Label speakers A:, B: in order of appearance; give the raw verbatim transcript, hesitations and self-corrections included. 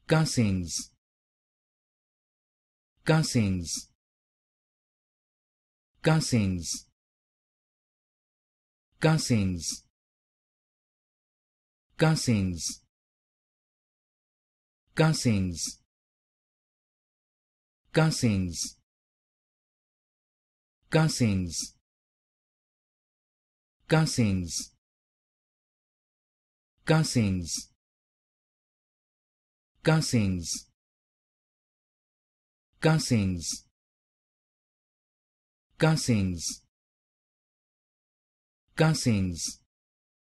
A: Cussings, Cussings, Cussings, Cussings, Cussings, Cussings, Cussings, Cussings, Cussings, Cussings, Cussings, Cussings, Cussings, Cussings,